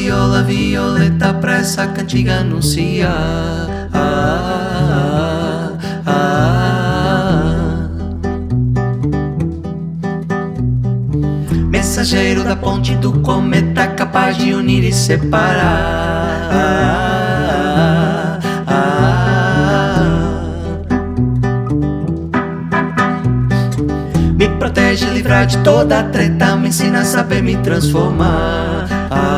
viola, violeta, pressa, a cantiga anuncia. Mensageiro da ponte do cometa, capaz de unir e separar. Me protege, livrar de toda a treta, me ensina a saber me transformar.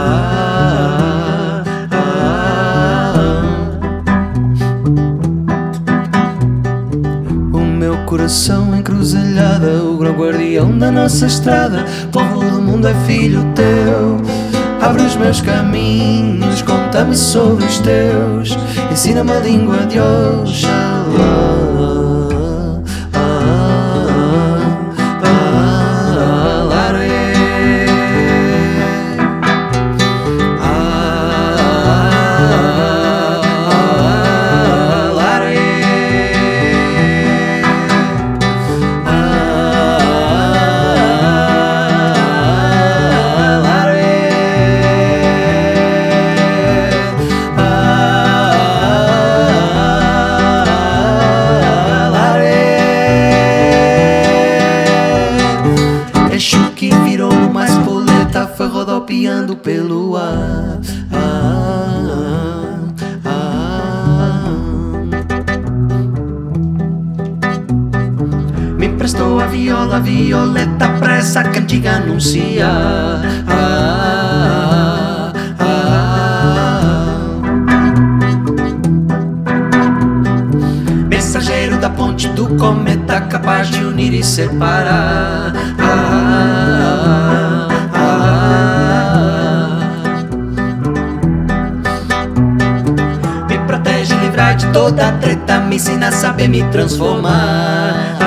O meu coração encruzilhada, o grão guardião da nossa estrada. Povo do mundo é filho teu, abre os meus caminhos, conta-me sobre os teus, ensina-me a língua de Oxalá. Que virou uma espoleta, foi rodopiando pelo ar. Me emprestou a viola, violeta, pressa, a cantiga anuncia. Mensageiro da ponte do cometa, capaz de unir e separar. Me protege, livrar de toda a treta, me ensina a saber me transformar.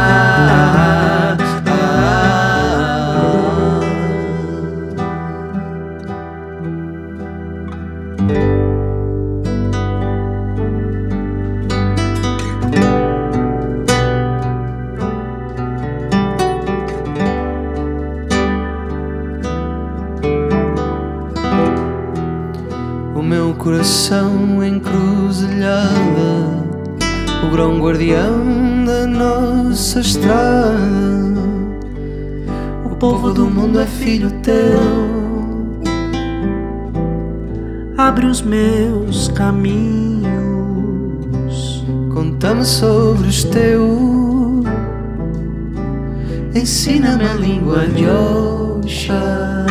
O meu coração encruzilhada, o grão guardião da nossa estrada. O povo do mundo é filho teu, abre os meus caminhos, conta-me sobre os teus, ensina-me a língua de Oxalá.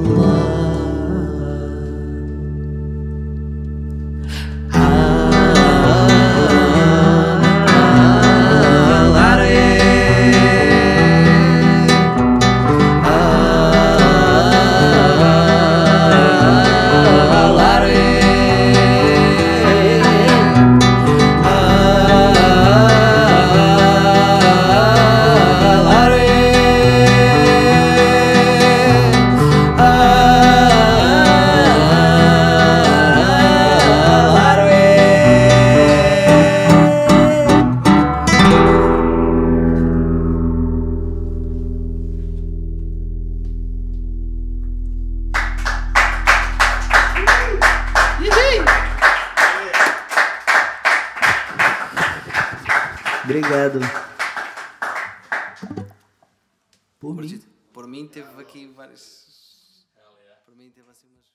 Obrigado. Por mim teve aqui várias. Por mim teve assim umas.